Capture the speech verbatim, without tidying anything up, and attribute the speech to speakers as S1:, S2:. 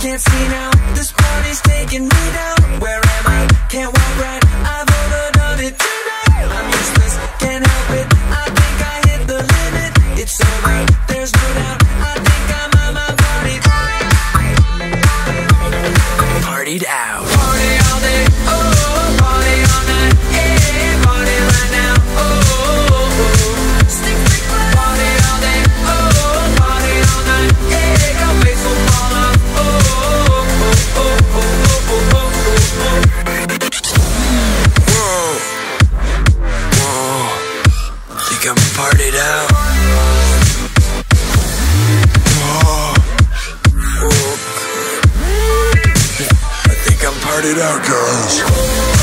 S1: can't see now. This party's taking me down. Where am I? Can't walk right. I've overdone it tonight. I'm useless, can't help it. I think I hit the limit. It's over, there's no doubt. I think I'm on my party. Partied out. Party all day, oh, party all night. Yeah, party right now, oh, oh, oh. Stick, stick, party all day, oh, party all night. Yeah, your face will fall off, oh, oh, oh, oh, oh, oh, oh, oh, oh. Whoa, whoa, think I'm partied out. Whoa, whoa. I think I'm partied out, guys.